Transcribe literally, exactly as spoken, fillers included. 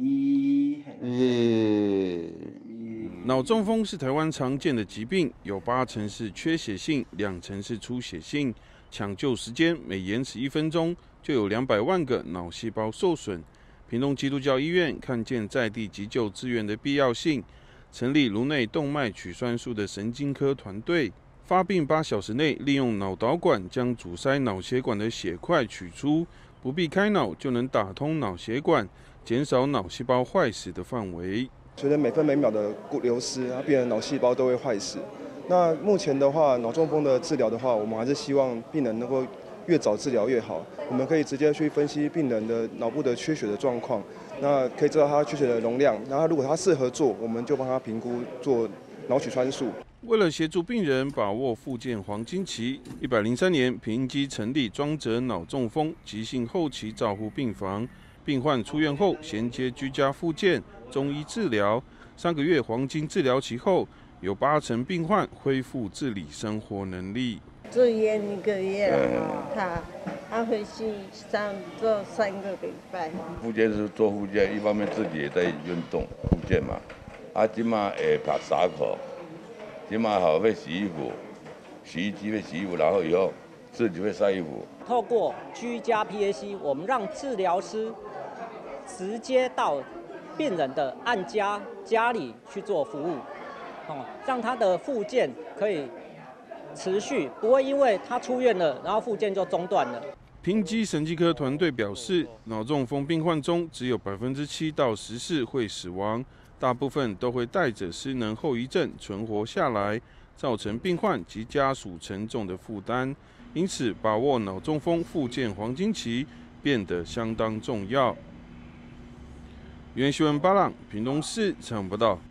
一， 一。 脑中风是台湾常见的疾病，有八成是缺血性，两成是出血性。抢救时间每延迟一分钟，就有两百万个脑细胞受损。屏东基督教医院看见在地急救资源的必要性，成立颅内动脉取栓术的神经科团队。发病八小时内，利用脑导管将阻塞脑血管的血块取出，不必开脑就能打通脑血管，减少脑细胞坏死的范围。 随着每分每秒的流失，它病人脑细胞都会坏死。那目前的话，脑中风的治疗的话，我们还是希望病人能够越早治疗越好。我们可以直接去分析病人的脑部的缺血的状况，那可以知道他缺血的容量。然后如果他适合做，我们就帮他评估做脑取栓术。 为了协助病人把握复健黄金期，一百零三年平基成立庄哲脑中风急性后期照护病房，病患出院后衔接居家复健、中医治疗。三个月黄金治疗期后，有八成病患恢复自理生活能力。 住院一个月了，他他回去上做三个礼拜。 复健是做复健，一方面自己也在运动复健嘛。啊，今嘛会拍纱裤，今嘛好会洗衣服，洗衣机会洗衣服，然后以后自己会晒衣服。 透过居家 P A C， 我们让治疗师直接到病人的案家家里去做服务，哦，让他的复健可以持续，不会因为他出院了，然后复健就中断了。 平基神经科团队表示，脑中风病患中只有百分之七到十四会死亡，大部分都会带着失能后遗症存活下来，造成病患及家属沉重的负担。因此，把握脑中风复健黄金期变得相当重要。原新闻巴朗，屏东市采访报道。